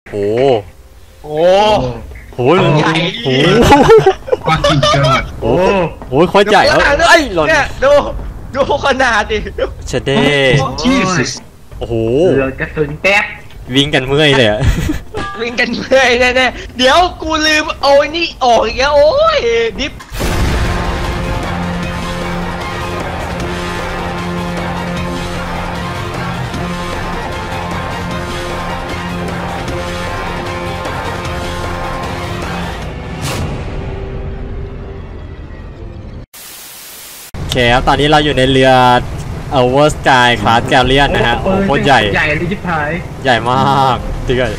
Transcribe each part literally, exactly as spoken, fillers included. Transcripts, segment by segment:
โอ้โอ้โหใหญ่โอ้ว่ากินเกิดโอ้โหโคตรใหญ่แล้วไอ้หล่นดูดูขนาดดิเชเด้โอ้โหกระสุนแป๊บวิ่งกันเมื่อยเลยอะวิ่งกันเมื่อยแน่ๆเดี๋ยวกูลืมเอาไอ้นี่ออกอีกแล้วโอ้ยดิฟโอเคครับตอนนี้เราอยู่ในเรือ Over Sky Class Galleon นะฮะโอ้โคตรใหญ่ใหญ่เลยชิบหายใหญ่มากจริงเลย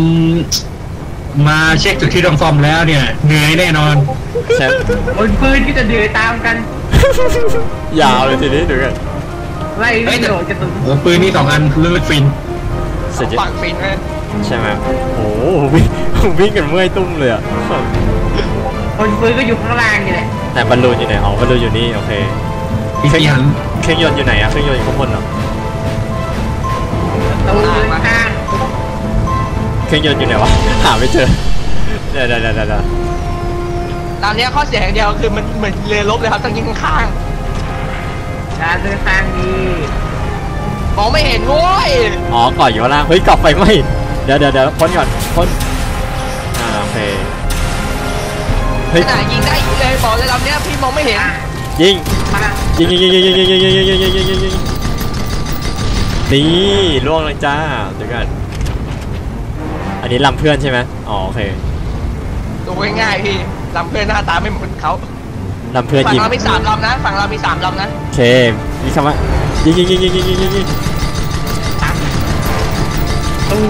มาเช็คจุดที่ต้องซ่อมแล้วเนี่ยเหนื่อยแน่นอนใช่ปืนปืนก็จะเหนื่อยตามกันยาวเลยทีนี้ดูกันไล่ไม่โดดกระสุนปืนนี่สองอันเลือกฟินฝั่งฟินเลยใช่ไหมโอ้วิ่งวิ่งกันเมื่อยตุ้มเลยอ่ะคนปืนก็อยู่ข้างล่างนี่แหละแต่บอลลูนอยู่ไหนอ๋อบอลลูนอยู่นี่โอเคเครื่องยนต์เครื่องยนต์อยู่ไหนอะเครื่องยนต์อยู่ข้างบนเหรอตรงข้างเครื่องยนต์อยู่ไหนวะหาไม่เจอเดี๋ยวเดี๋ยวเดี๋ยวเดี๋ยวตอนนี้ข้อเสียอย่างเดียวคือมันเหมือนเรือรบเลยครับต้องยิงข้างด้านข้างนี้มองไม่เห็นโว้ยอ๋อก่อนอยู่ล่างเฮ้ยกลับไปไหมเดี๋ยวเดี๋ยวเดี๋ยวพ้นก่อนพ้นอ่าโอเคเฮ้ยยิงได้เลยบอกเลยลำนี้พี่มองไม่เห็นยิงยิงยิงยิงยิงยิงยิงยิงยิงยิงยิงยิงยิงยิงนี่ล่วงเลยจ้าเดี๋ยวกันอันนี้ลำเพื่อนใช่ไหมอ๋อโอเคดูง่ายๆพี่ลำเพื่อนหน้าตาไม่เหมือนเขาลำเพื่อนฝั่งเรามีสามลำนะฝั่งเรามีสามลำนะโอเคมีคำว่ายิงยิงยิงยิงยิงยิงยิงยิงตู้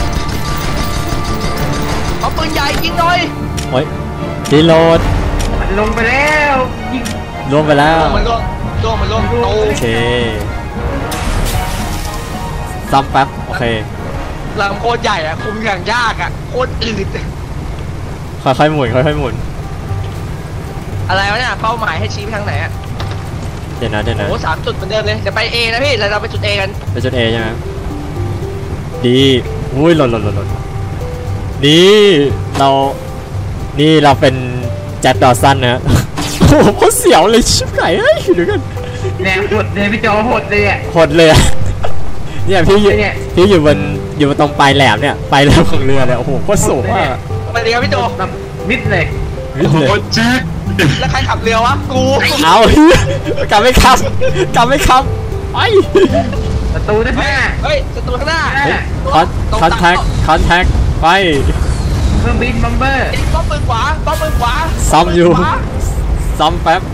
เอาปืนใหญ่ยิงหน่อยโอ้ยรีโหลดลงไปแล้วยิงลงไปแล้วมันลงลงมันลงโอเคซ้ำแป๊บโอเคลำโคตรใหญ่อะคุมอย่างยากอะโคตรอืดค่อยๆหมุนค่อยๆหมุนอะไรวะเนี่ยเป้าหมายให้ชี้ไปทางไหนอะเดี๋ยวนะเดี๋ยวนะโอ้สามจุดเหมือนเดิมเลยจะไป A นะพี่เราไปจุด A กันไปจุด A ใช่ไหมดีอุ้ยหล่นหล่นหล่นหล่นนี่เรานี่เราเป็นแจ็คดอสันนะโอ้โหเสียวเลยชิบหายเฮ้ยดูกันแรงหดเลยพี่โจหดเลยอ่ะหดเลยเนี่ยพี่อยู่พี่อยู่บนอยู่บนตรงปลายแหลมเนี่ยปลายแหลมของเรือเลยโอ้โหโคตรสูงอ่ะไปเรือพี่โจแบบมิดเลยมิดเลยแจ็คแล้วใครขับเรือวะกูเอากลับไม่ขับกลับไม่ขับไปประตูด้านหน้าเฮ้ยประตูข้างหน้าคอนคอนแทคคอนแทคไปเครื่องบินบัมเบอร์ป้อมปืนขวาป้อมปืนขวาซ้ำอยู่ซ้ำแป๊บ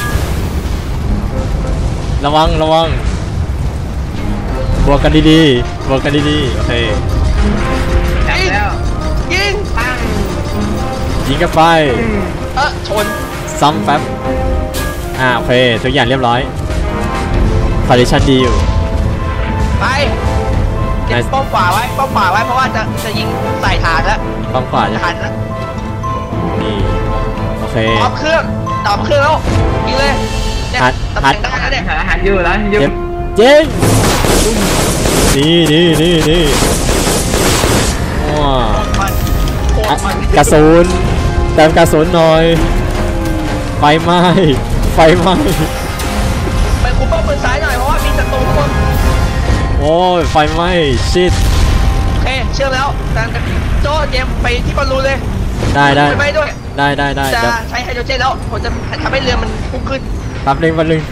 ระวังระวังบวกกันดีๆบวกกันดีๆโอเคจับแล้วยิงปังยิงกันไปเออชนซ้ำแป๊บอ่าโอเคทุกอย่างเรียบร้อยคอนดิชันดีอยู่ไปเก็บป้อมขวาไว้ป้อมขวาไว้เพราะว่าจะจะยิงใส่ฐานแล้วป้อมขวาจะฐานแล้วนี่โอเคดับเครื่องดับเครื่องแล้วยิงเลยเนี่ยตำแหน่งได้แล้วเนี่ยอาหารอยู่แล้วยิงเจ๊งนี่นี่นี่นี่ว้ากระสุนเติมกระสุนหน่อยไฟไหม้ไฟไหม้ไปคุมป้อมปืนซ้ายหน่อยเพราะว่ามีศัตรูทุกคนโอ้ยไฟไหม้ชิดโอเคเชื่อแล้วแต่โจ้เจมไปที่บอลลูนเลยได้ได้ไปด้วยได้ได้ได้จะใช้ไฮโดรเจนแล้วผมจะทำให้เรือมันพุ่งขึ้นแป๊บนึงแป๊บนึง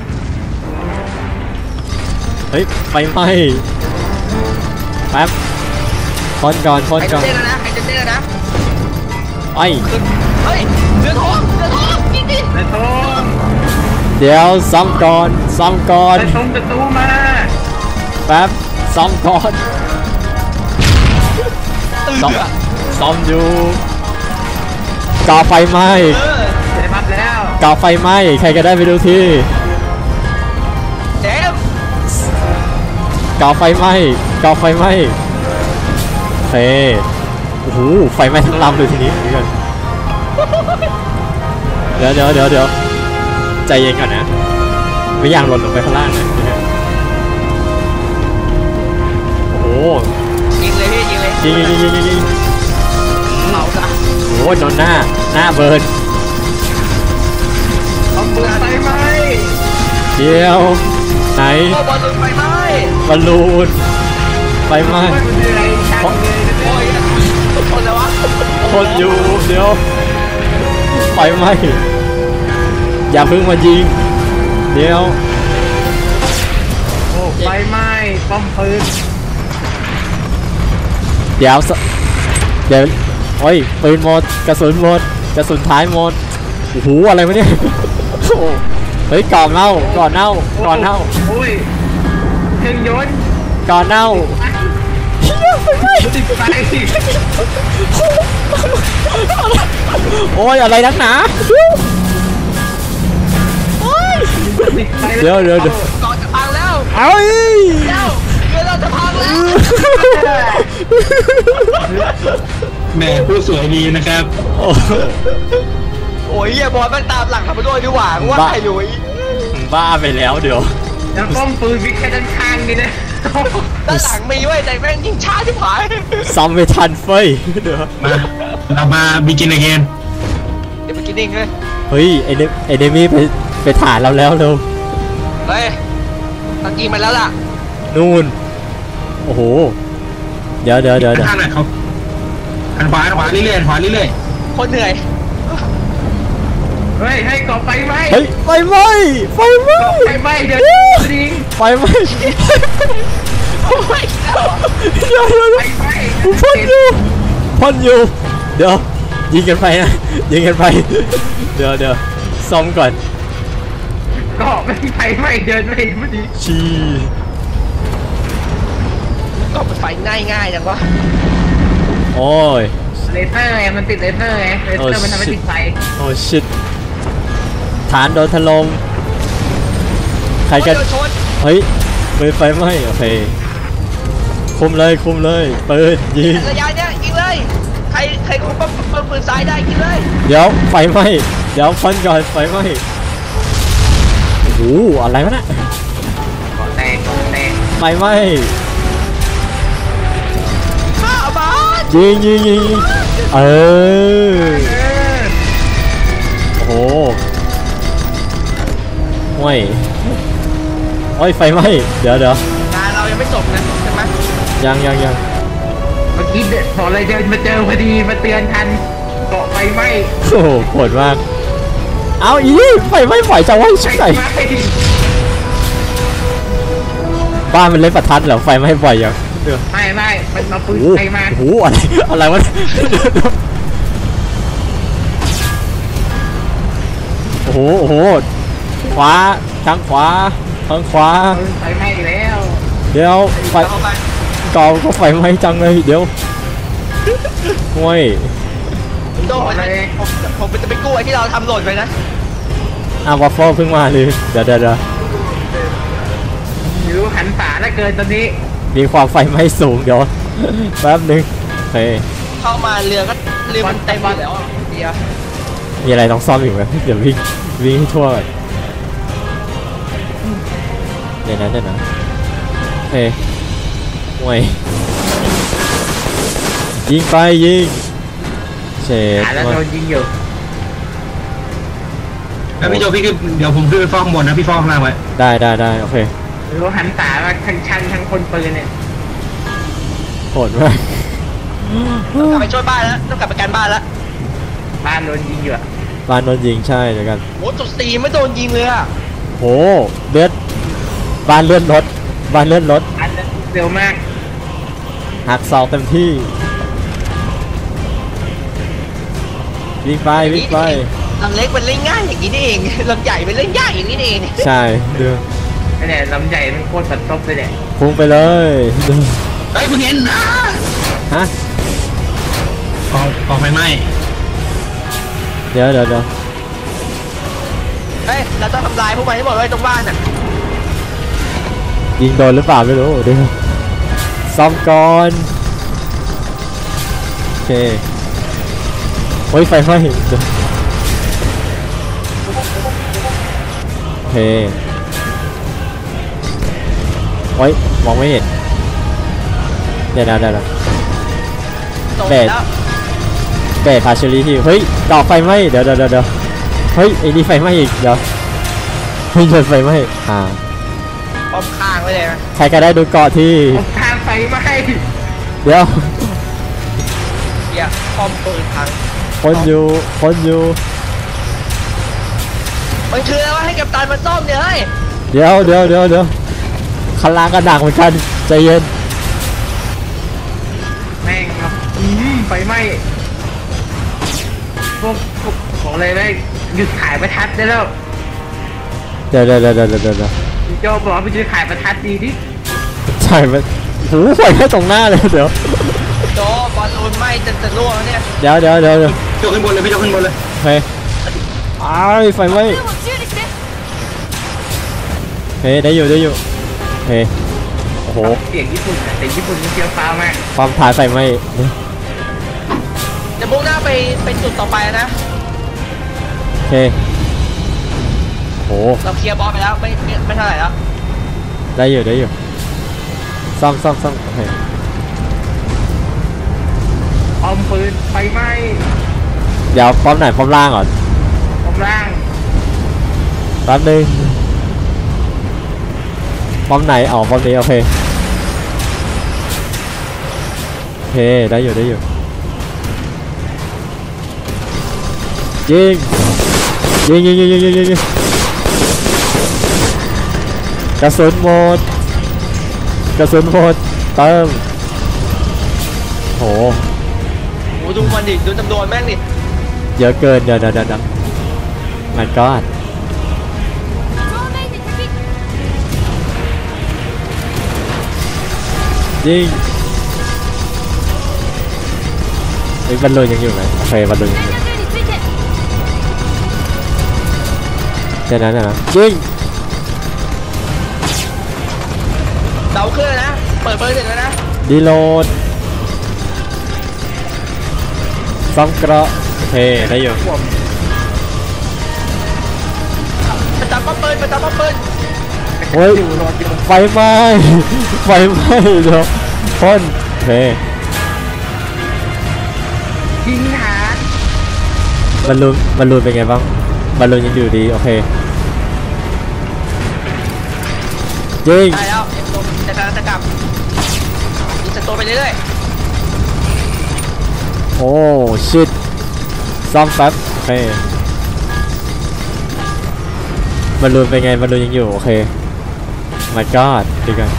เฮ้ยไฟไหม้แป๊บพ้นก่อนพ้นก่อนไฮโดรเจนแล้วนะไฮโดรเจนแล้วนะไอ้เฮ้ยเรือทองเรือทองจริงดิเรือทองเดี๋ยวซ้ำก่อนซ้ำก่อนเรือทองประตูมาแป๊บซ้ำก่อนซ้ำซ้ำอยู่ก่อไฟไหม้ได้มาแล้วก่อไฟไหม้ใครก็ได้ไปดูที่เจมก่อไฟไหม้ก่อไฟไหม้โอเคโอ้โหไฟไหม้ทั้งลำเลยทีนี้เดี๋ยวเดี๋ยวเดี๋ยวเดี๋ยวใจเย็นก่อนนะไม่อยากหล่นลงไปข้างล่างนะโอ้โหยิงเลยพี่ยิงเลยยิงยิงยิงยิงยิงเผาซะโอ้โหโดนหน้าหน้าเบิร์นเอาเบื่อไฟไหมเดียวไหนโอ้บอลลูนไฟไหม้บอลลูนไฟไหม้ไม่เป็นไรช่างเลยนะโอ้ยคนแล้ววะคนอยู่เดี๋ยวไฟไหม้อย่าเพิ่งมายิงเดี๋ยวโอ้ไฟไหม้ป้อมปืนเดี๋ยวสเดี๋ยวโอ้ยปืนหมดกระสุนหมดกระสุนท้ายหมดโอ้โหอะไรวะเนี่ยโอ้โหเฮ้ยก่อนเน่าก่อนเน่าก่อนเน่าโอ้ยเครื่องยนต์ก่อนเน่าติดไฟโอ้ยอะไรนักหนาติดไฟเดี๋ยวเดี๋ยวเดี๋ยวก่อนจะพังแล้วเอ้ยเดี๋ยวเดี๋ยวเราจะพังแล้วแหม่ผู้สวยดีนะครับโอ้โอ้ยเฮียบอลมันตามหลังขับไปด้วยดีกว่าว่าใครอยู่อีบ้าไปแล้วเดี๋ยวแล้วป้อมปืนมีแค่ด้านข้างนี่นะด้านหลังมีไว้แต่แม่งยิงช้าที่ผายซ้ำไม่ทันเฟ้ยเดี๋ยวมาเรามาบิกินเกนเดี๋ยวไปกินเองเลยเฮ้ยไอเดไอเดมี่ไปไปถ่ายเราแล้วเร็วเฮ้ยตะกี้มาแล้วล่ะนู่นโอ้โหเดี๋ยวเดี๋ยวเดี๋ยวเดี๋ยวข้างไหนเขาหันขวาหันขวาเรื่อยๆหันขวาเรื่อยคนเหนื่อยเฮ้ยให้ก่อไฟไหมเฮ้ยไฟไหม้ไฟไหม้ก่อไฟไหมเดี๋ยวจริงไฟไหม้โอ้ยแล้วอะเดี๋ยวเดี๋ยวไฟเดี๋ยวไหมพ่นอยู่พ่นอยู่เดี๋ยวยิงกันไปนะยิงกันไปเดี๋ยวเดี๋ยวซ่อมก่อนก่อไม่ไฟไหมเดินไม่พอดีชีก็เป็นไฟง่ายง่ายๆจังวะโอ้ยเลเซอร์ไงมันติดเลเซอร์ไงเลเซอร์มันทำให้ติดไฟโอ้ชิตฐานโดนถล่มใครกันโอ้ยชนเฮ้ยปืนไฟไหม้โอเคคุมเลยคุมเลยปืนยิงระยะเนี้ยยิงเลยใครใครคุมปืนปืนซ้ายได้ยิงเลยเดี๋ยวไฟไหม้เดี๋ยวฟันก่อนไฟไหม้โอ้โหอะไรวะเนี่ยก่อแตกก่อแตกไฟไหม้ข้าบ้านยิงยิงยิงยิงเออเออโอ้โหห่วยโอ้ยไฟไหม้เดี๋ยวเดี๋ยวงานเรายังไม่จบนะใช่ไหมยังยังยังเมื่อกี้พออะไรเดินมาเจอพอดีมาเตือนทันเกาะไฟไหมโอ้โหโหดมากเอาอีไฟไหม้ปล่อยจะไว้ชิบไฟไหนไหมบ้านมันเล่นประทัดเหรอไฟไหม้ปล่อยยังเดี๋ยวไม่ไม่มันมาปืนโอ้ไฟมาโหอะไรอะไรวะโอ้โหโอ้โหขวาทางขวาทางขวาปืนไฟไหม้แล้วเดี๋ยวไฟเอาไปกองก็ไฟไหม้จังเลยเดี๋ยวห่วยโดนเลยผมผมจะไปกู้ไอ้ที่เราทำหล่นไปนะอ่ะวอฟเฟิลเพิ่งมาเลยเดี๋ยวเดี๋ยวเดี๋ยวไม่รู้หันฝาแล้วเกินตอนนี้มีความไฟไหม้สูงเดี๋ยวแป๊บนึงโอเคเข้ามาเรือก็เรือมันเต็มหมดแล้วอะเดียวมีอะไรต้องซ่อมอีกไหมเดี๋ยววิ่งวิ่งให้ทั่วก่อนเดี๋ยวนะเดี๋ยวนะโอเคห่วยยิงไปยิงเฉดหาแล้วโดนยิงอยู่ๆแล้วพี่โจพี่ขึ้นเดี๋ยวผมขึ้นไปฟ้องข้างบนนะพี่ฟ้องข้างล่างไว้ได้ได้ได้โอเคไม่รู้หันฝามาทั้งชันทั้งคนปืนเนี่ยโหดมากต้องกลับไปช่วยบ้านแล้วต้องกลับไปกันบ้านแล้วบ้านโดนยิงอยู่อะบ้านโดนยิงใช่เดี๋ยวกันโอ้จุดสี่ไม่โดนยิงเลยอะโหเลือดบ้านเลื่อนรถบ้านเลื่อนรถอันนั้นเร็วมากหักศอกเต็มที่วิ่งไปวิ่งไปลำเล็กมันเล่นง่ายอย่างนี้นี่เองลำใหญ่มันเล่นยากอย่างนี้นี่เองใช่เดือนั่นแหละลำใหญ่มันโคตรตัดซบเลยเนี่ยพุ่งไปเลยเดือเฮ้ยเพิ่งเห็นอ่ะฮะกองกองไฟไหม้เดี๋ยวเดี๋ยวเดี๋ยวเฮ้ยเราต้องทำลายพวกมันให้หมดเลยตรงบ้านอ่ะยิงโดนหรือเปล่าไม่รู้เดี๋ยวซ่อมก่อนโอเคโอ้ยไฟไหม้เดี๋ยวโอเคโอ้ยมองไม่เห็นเดี๋ยวนะเดี๋ยวนะจบเบสแล้วเบสพาเชอรี่ที่เฮ้ยดอกไฟไหม้เดี๋ยวเดี๋ยวเดี๋ยวเฮ้ยไอ้นี่ไฟไหม้อีกเดี๋ยวเฮ้ยโดนไฟไหม้อ่าป้อมข้างไว้เลยนะใครก็ได้ดูเกาะที่ผมทางไฟไหม้เดี๋ยวเฮียป้อมปืนพังคนอยู่คนอยู่มันคืออะไรวะให้กัปตันมาซ่อมเนี่ยเฮ้ยเดี๋ยวเดี๋ยวเดี๋ยวเดี๋ยวคันล่างก็หนักเหมือนกันใจเย็นแม่งครับอืมไฟไหม้พวกพวกของอะไรได้หยุดขายประทัดได้แล้วเดี๋ยวเดี๋ยวเดี๋ยวเดี๋ยวเดี๋ยวเดี๋ยวพี่โจบอกว่าไปซื้อขายประทัดดีดิใช่ไหมโหไฟแค่ตรงหน้าเลยเดี๋ยวโจบอลลูนไหม้จะจะร่วงแล้วเนี่ยเดี๋ยวเดี๋ยวเดี๋ยวเดี๋ยวโจขึ้นบนเลยพี่โจขึ้นบนเลยโอเคอ้ายไฟไหม้เฮ้ยได้อยู่ได้อยู่เฮ้ยโอ้โหเสียงญี่ปุ่นอะแต่ญี่ปุ่นมันเฟี้ยวฟ้าวมากความถ่ายไฟไหม้จะมุ่งหน้าไปไปจุดต่อไปนะโอเคโอ้โหเราเคลียร์บอสไปแล้วไม่ไม่ไม่เท่าไหร่แล้วได้อยู่ได้อยู่ซ่อมซ่อมซ่อมโอเคออมปืนไฟไหม้เดี๋ยวพร้อมไหนพร้อมล่างก่อนผมร่างแป๊บนึงพร้อมไหนอ๋อพร้อมนี้โอเคโอเคได้อยู่ได้อยู่ยิงยิงยิงยิงยิงยิงยิงกระสุนหมดกระสุนหมดเติมโหโอ้ดูมันดิดูจำนวนแม่งดิเยอะเกินเดี๋ยวเดี๋ยวเดี๋ยวมันก็ยิงไอ้ยบอลลูนยังอยู่ไหมโอเคบอลลูนยังอยู่แค่นั้นนะนะยิงเดาขึ้นเลยนะเปิดเบอร์เสร็จแล้วนะดีโหลดซ่อมเกราะโอเคได้อยู่ประจำป้อมปืนประจำป้อมปืนโอ้ยอยู่รออยู่ไฟไหม้ไฟไหม้เดี๋ยวพ่นโอเคยิงหาบอลลูนบอลลูนเป็นไงบ้างบอลลูนยังอยู่ดีโอเคยิงได้แล้วเอ็มโดจะกำลังจะกลับยิงจะตัวไปเรื่อยโอ้ชิตซ่อมแป๊บโอเคบอลลูนเป็นไงบอลลูนยังอยู่โอเค my god ดีกัน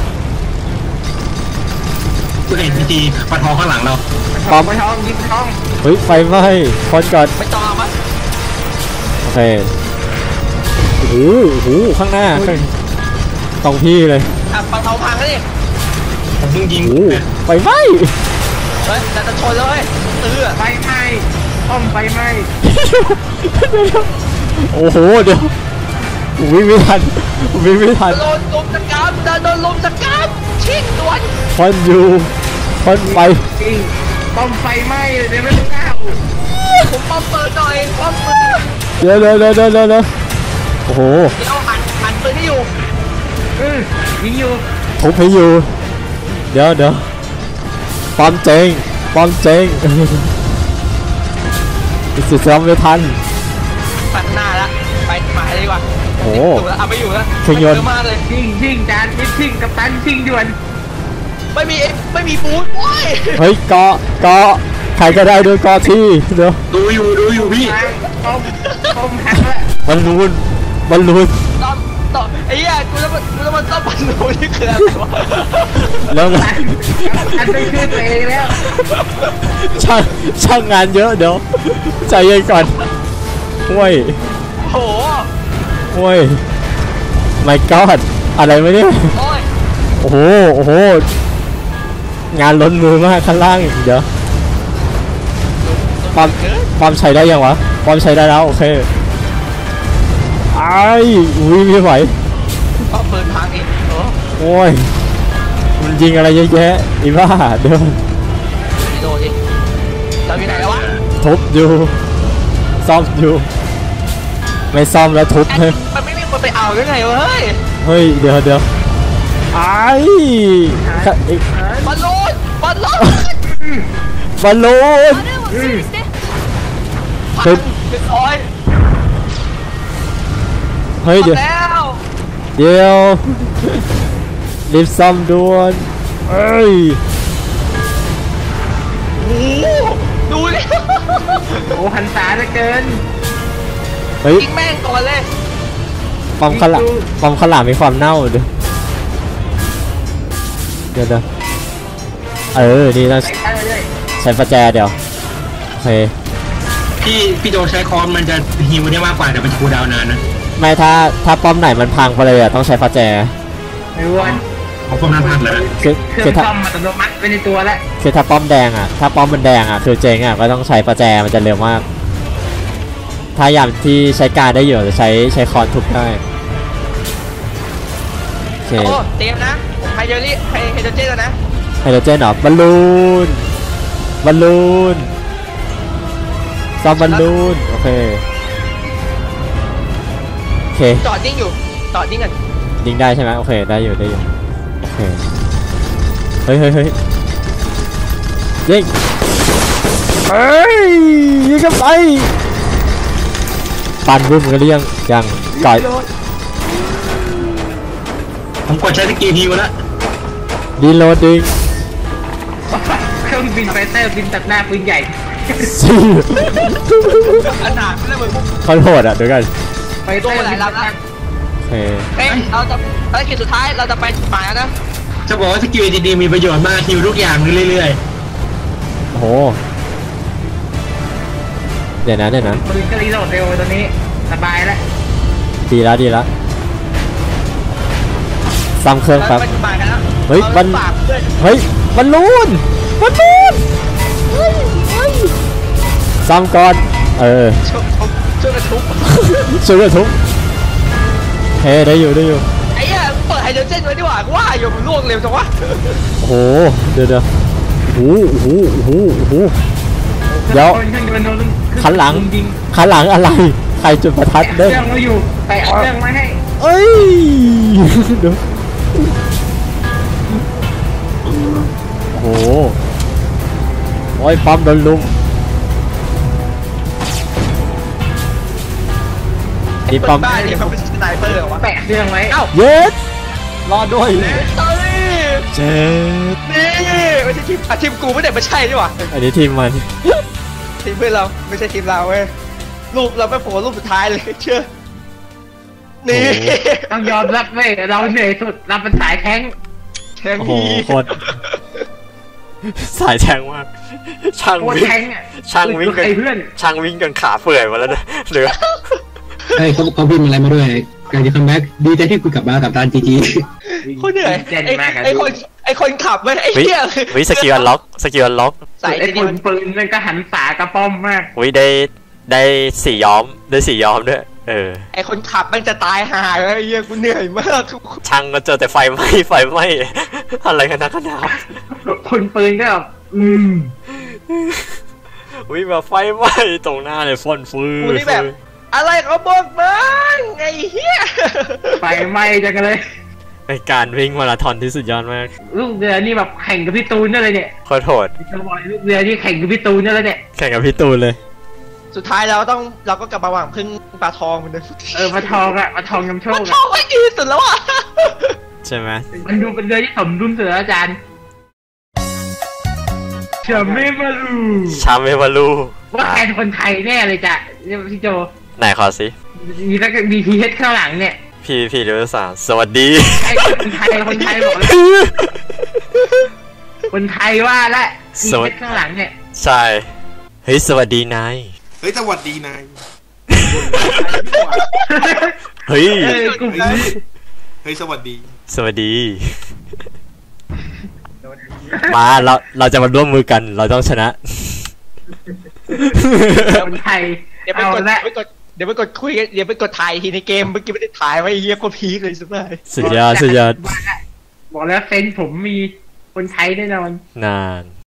กูเห็นพีจีปะทองข้างหลังเราปั๊มไปท้องยิงท้องเฮ้ยไฟไหม้พ่นก่อนๆไม่ต้องเอามาโอเคโอ้โหโอ้โหข้างหน้าข้างตรงพี่เลยอ่ะปังเทาพังแล้วดิผมเพิ่งยิงโอ้โหไฟไหม้เฮ้ยจะจะชนแล้วเฮ้ยเออไฟไหม้ต้มไฟไหม้โอ้โหเดี๋ยววิ่งไม่ทันวิ่งไม่ทันโดนลุมสกามเดินโดนลุมสกามชิงด่วนพ่นอยู่พ่นไฟจริงต้มไฟไหม้เลยเนี่ยไม่รู้ก้าวผมป้อมเปิดหน่อยป้อมปืนเดี๋ยวเดี๋ยวเดี๋ยวเดี๋ยวเดี๋ยวโอ้โหเดี๋ยวหันหันปืนให้อยู่เออยิงอยู่ทุบให้อยู่เดี๋ยวเดี๋ยวป้อมเจงป้อมเจงสุดซ้อมไม่ทันปัดหน้าละไปหมายเลยดีกว่าโอ้โหอยู่แล้วเอาไม่อยู่แล้วเครื่องยนต์เยอะมากเลยยิงยิงจานยิงยิงกับตันยิงด่วนไม่มีไม่มีบูธโว้ยเฮ้ยเกาะเกาะใครก็ได้ดูเกาะที่เดี๋ยวดูอยู่ดูอยู่พี่ไฟต้มต้มแฮกแล้วบอลลูนบอลลูนต้อมต่อไอ้เหี้ยกูจะมากูจะมาต้อมปันโนนี่คืออะไรวะแล้วไงอันเป็นชื่อตัวเองแล้วช่างช่างงานเยอะเดี๋ยวใจเย็นก่อนห้วยโอ้โหห้วย my god อะไรไม่เนี่ยโอ้ยโอ้โหโอ้โหงานล้นมือมากข้างล่างเดี๋ยวความความใช้ได้ยังวะความใช้ได้แล้วโอเคไอ้อุ้ยไม่ไหวป้อมปืนพังอีกโอ้โอ้ยมันยิงอะไรเยอะแยะอีบ้าเดี๋ยวยโดนดิเราอยู่ไหนแล้ววะทุบอยู่ซ่อมอยู่ไม่ซ่อมแล้วทุบแอดเฮ้ยมันไม่มีคนไปเอาได้ไงวะเฮ้ยเฮ้ยเดี๋ยวเดี๋ยวไอ้ค่ะไอ้บอลลูนบอลลูนบอลลูน穴を整理してพังเรียบร้อยเฮ้ยเดี๋ยวแล้วเดี๋ยวรีบซ่อมด่วนเอ้ยโอ้โหดูดิโอ้หันษาเหลือเกินเฮ้ยยิงแม่งก่อนเลยปอมขาวหลามปอมขาวหลามมีความเน่าเดี๋ยวเดี๋ยวเดี๋ยวเออนี่ต้องไปกันเลยใช้ประแจเดี๋ยวโอเคพี่พี่โจใช้คอมมันจะฮิวได้มากกว่าแต่มันจะคูลดาวน์นานนะไม่ถ้าถ้าป้อมไหนมันพังไปเลยอะต้องใช้ประแจไม่อ้วนเอาคอมนั้นพังเลยนะคือเครื่อคือง ถ้าซ่อมอัตโนมัติไปในตัวแล้วคือถ้าป้อมแดงอะถ้าป้อมมันแดงอะคือเจ๊งอะก็ต้องใช้ประแจมันจะเร็วมาก ถ้าอย่างที่ใช้การได้อยู่จะใช้ใช้คอนทุบได้โอเคโอ้เตรียมนะผมไฮเดรลี่ไฮไฮโดรเจนแล้วนะไฮโดรเจนเหรอบอลลูนบอลลูนซ่อมบอลลูนโอเคโอเคจอดนิ่งอยู่จอดนิ่งกันยิงได้ใช่ไหมโอเคได้อยู่ได้อยู่โอเคเฮ้ยเฮ้ยเฮ้ยยิงเฮ้ยยิงกันไปปันรุ่มกันหรือยังยังก่อยผมกดใช้สกิลฮิวแล้วดีโหลดดิ้งเครื่องบินไฟเตอร์บินตัดหน้าปืนใหญ่สี่ขนาดไม่เลยมึงคอนโหดอ่ะเดี๋ยวกันไฟเตอร์บินตัดหน้าโอเคเอ้ยเราจะภารกิจสุดท้ายเราจะไปจุดหมายแล้วนะจะบอกว่าสกิลดีๆมีประโยชน์มากฮิวทุกอย่างเรื่อยโอ้โหเดี๋ยวนะเดี๋ยวนะปืนก็รีโหลดเร็วตอนนี้สบายแล้วดีแล้วดีแล้วซ้ำเครื่องเราแป๊บไปจุดหมายกันแล้วเฮ้ยรามันฝากเพื่อนเฮ้ยบอลลูนบอลลูนเฮ้ยเฮ้ยซ้ำก่อนเออช่วยช่วยกันทุบช่วยกันทุบเฮ้ได้อยู่ได้อยู่ไอ้เหี้ยเปิดไฮโดรเจนไว้ดีกว่ากูว่าอยู่มันล่วงเร็วจังวะโอ้โหเดี๋ยวเดี๋ยวโอ้โหโอ้โหโอ้โห เดี๋ยวเครื่องยนต์โดนขันหลังยิงขาหลังอะไรใครจุดประทัดเคเด้รื่องเราอยู่แตะเครื่องไว้ให้เอ้ยเดี๋ยวโอ้โหโอ้ยป้อมโดนลุมนี่ป้อมบ้าเนี่ยมันเป็นสไนเปอร์เหรอวะแปะเครื่องไว้เอ้าเย็ดรอด้วยเฮ้ยเจ็ดนี่ไม่ใช่ทีมอ่ะทีมกูไม่ได้ไม่ใช่ดีกว่าอันนี้ทีมมันทีมเพื่อนเราไม่ใช่ทีมเราเว้ยรูปเราไม่โผล่รูปสุดท้ายเลยเชื่อนี่ต้องยอมรับเว้ยเราเหนื่อยสุดเราเป็นสายแท้งแทงโอ้โหดีโคตรสายแทงมากช่างโคตรวิ่งแท้งอ่ะช่างวิ่งไอ้เพื่อนช่างวิ่งกันขาเปื่อยหมดแล้วนะเหลือๆเฮ้ยเขาเขาพิมพ์อะไรมาด้วยการจะคัมแบ็กดีใจที่คุยกลับมากับตานจีจีโคตรเหนื่อยเจนไอ้มากอะไอ้คนไอ้คนขับเว้ยไอ้วิเหี้ยวิสกิลอันล็อกสกิลอันล็อกใส่ไอ้ไอ้ปืนี่นมันปืนนั่นก็หันสากระป้อมมากวิได้ได้สีย้อมได้สีย้อมด้วยเออไอ้คนขับมันจะตายห่าเลยไอ้เหี้ยกูเหนื่อยมากช่างก็เจอแต่ไฟไหม้ไฟไหม้อะไรกันนะขนาดคนปืนก็แบบอืมวิแบบไฟไหม้ตรงหน้าเลยฟอนฟื้กูนี่แบบ อะไรเขาบอกมึงไอ้เหี้ยไฟไหม้จังเลยในการวิ่งมาราธอนที่สุดยอดมากลูกเรือนี่แบบแข่งกับพี่ตูนนั่นเลยเนี่ยโคตรโหดจะบอกลูกเรือนี่แข่งกับพี่ตูนนั่นเลยเนี่ยแข่งกับพี่ตูนเลยสุดท้ายเราต้องเราก็กลับมาหวังพึ่งปลาทองเหมือนเดิมเออปลาทองอะปลาทองนำโชปคลาทออะงไม่ดีสุดแล้วอ่ะใช่ไหมมันดูเป็นเรือที่สมดุลสุดแล้วอาจารย์เชื่อไม่มาดูชามเมวาลูว่าแทนคนไทยแน่เลยจ้ะเนี่ยพี่โจไหนขอสิมีสักบีทีเอสข้างหลังเนี่ยพี่พี่ดูสารสวัสดีไอ้คนไทยคนไทยบอกเลยคนไทยว่าละบีสทีวัเอสสข้างหลังเนี่ยใช่เฮ้ยสวัสดีนายเฮ้ยสวัสดีนายเฮ้ยเอ้ยกลุ่มนี้เฮ้ยสวัสดีสวัสดี มาเราเราจะมาร่วมมือกันเราต้องชนะคนไทยเดี๋ยวไปเอากดละไปกดเดี๋ยวไปกดคุยกันเดี๋ยวไปกดถ่ายทีในเกมเมื่อกี้ไม่ได้ถ่ายไว้ไอ้เหี้ยโคตรพีคเลยสุดเลยสุดยอดสุดยอดบอกแล้วเซนผมมีคนไทยแน่นอนนาน